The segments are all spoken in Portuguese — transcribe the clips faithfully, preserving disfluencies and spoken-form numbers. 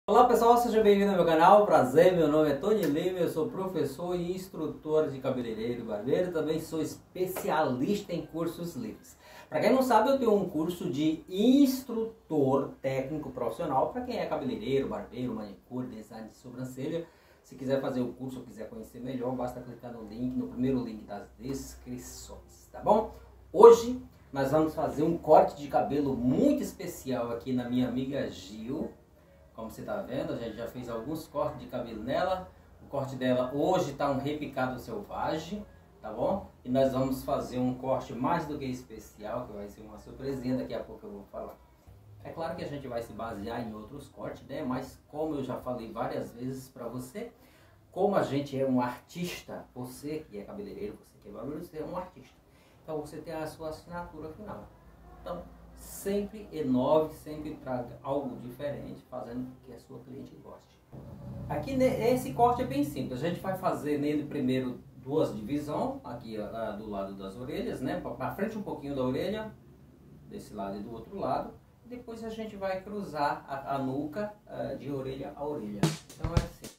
Olá pessoal, seja bem-vindo ao meu canal, prazer, meu nome é Tony Lima, eu sou professor e instrutor de cabeleireiro e barbeiro, também sou especialista em cursos livres. Para quem não sabe, eu tenho um curso de instrutor técnico profissional para quem é cabeleireiro, barbeiro, manicure, design de sobrancelha. Se quiser fazer o curso ou quiser conhecer melhor, basta clicar no link, no primeiro link das descrições, tá bom? Hoje nós vamos fazer um corte de cabelo muito especial aqui na minha amiga Gil. Como você está vendo, a gente já fez alguns cortes de cabelo nela. O corte dela hoje está um repicado selvagem, tá bom? E nós vamos fazer um corte mais do que especial, que vai ser uma surpresinha, daqui a pouco eu vou falar. É claro que a gente vai se basear em outros cortes, né? Mas como eu já falei várias vezes para você, como a gente é um artista, você que é cabeleireiro, você que é barbeiro, você é um artista. Então você tem a sua assinatura final. Então, sempre inove, sempre traga algo diferente, fazendo com que a sua cliente goste. Aqui esse corte é bem simples, a gente vai fazer nele primeiro duas divisões, aqui uh, do lado das orelhas, né? Para frente um pouquinho da orelha, desse lado e do outro lado. Depois a gente vai cruzar a, a nuca uh, de orelha a orelha. Então é assim.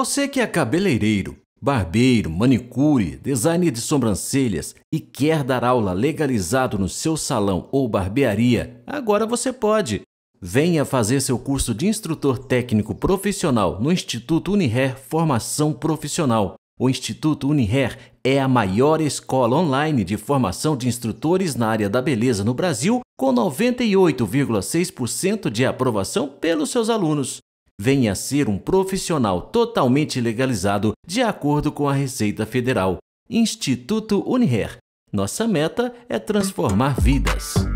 Você que é cabeleireiro, barbeiro, manicure, designer de sobrancelhas e quer dar aula legalizado no seu salão ou barbearia, agora você pode. Venha fazer seu curso de instrutor técnico profissional no Instituto Uniher Formação Profissional. O Instituto Uniher é a maior escola online de formação de instrutores na área da beleza no Brasil, com noventa e oito vírgula seis por cento de aprovação pelos seus alunos. Venha ser um profissional totalmente legalizado de acordo com a Receita Federal. Instituto Uniher. Nossa meta é transformar vidas.